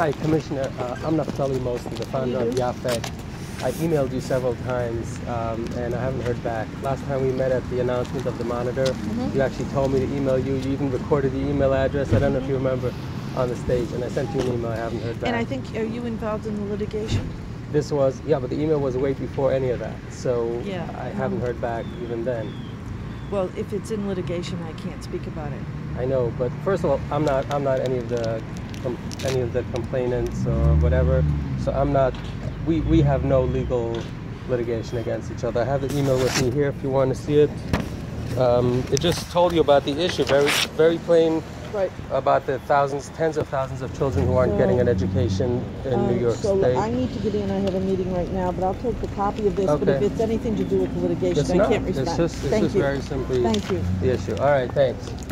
Hi, Commissioner. I'm Naftuli Moster, the founder of Yaffed. I emailed you several times, and I haven't heard back. Last time we met at the announcement of the monitor, you actually told me to email you. You even recorded the email address. I don't know if you remember, on the stage, and I sent you an email. I haven't heard back. And I think, are you involved in the litigation? This was, yeah, but the email was way before any of that, so Yeah. I haven't heard back even then. Well, if it's in litigation, I can't speak about it. I know, but first of all, I'm not any of the complainants or whatever. So I'm not. We have no legal litigation against each other. I have the email with me here if you want to see it. It just told you about the issue, very plain, Right. about the tens of thousands of children who aren't getting an education in New York State. I need to get in. I have a meeting right now, but I'll take the copy of this. Okay. But if it's anything to do with the litigation, It's I not. can't respond. It's just very simply Thank you. the issue. All right, thanks.